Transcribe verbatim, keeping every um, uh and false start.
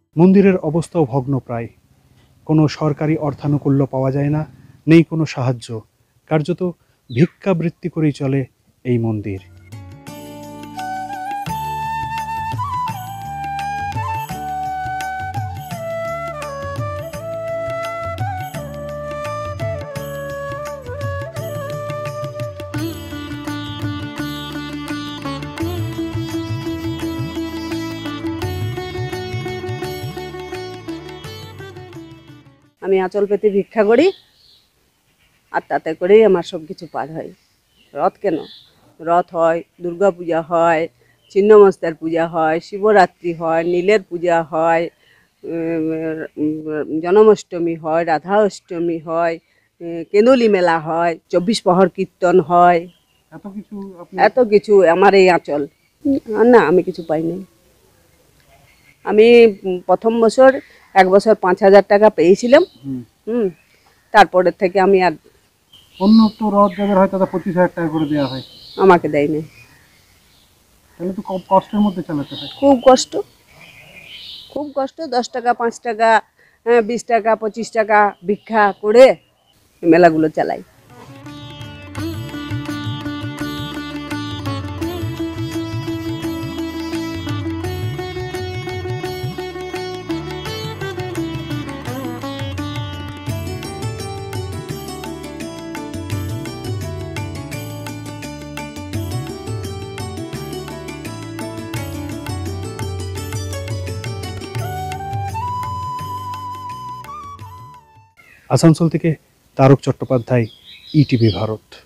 মন্দিরের অবস্থাও ভগ্নপ্রায়। কোনো সরকারি অর্থানুকূল্য পাওয়া যায় না, নেই কোনো সাহায্য। কার্যত ভিক্ষাবৃত্তি করেই চলে এই মন্দির। আমি আঁচল পেতে ভিক্ষা করি, আর তাতে করেই আমার সব কিছু পার হয়। রথ কেন, রথ হয়, দুর্গা পূজা হয়, ছিন্নমস্তার পূজা হয়, শিবরাত্রি হয়, নীলের পূজা হয়, জন্মাষ্টমী হয়, রাধা অষ্টমী হয়, কেঁদুলি মেলা হয়, চব্বিশ প্রহর কীর্তন হয়, এত কিছু এত কিছু আমার এই আঁচল। না, আমি কিছু পাইনি। আমি প্রথম বছর এক বছর পাঁচ হাজার টাকা পেয়েছিলাম। হুম তারপরের থেকে আমি আর, অন্য তো রথ যাদের হয় তাদের পঁচিশ হাজার টাকা করে দেওয়া হয়, আমাকে দেয়নি। তাহলে তো খুব কষ্টের মধ্যে চালাতে হয়। খুব কষ্ট, খুব কষ্ট। দশ টাকা, পাঁচ টাকা, হ্যাঁ বিশ টাকা, পঁচিশ টাকা ভিক্ষা করে মেলাগুলো চালাই। আসানসোল থেকে তারক চট্টোপাধ্যায়, ইটিভি ভারত।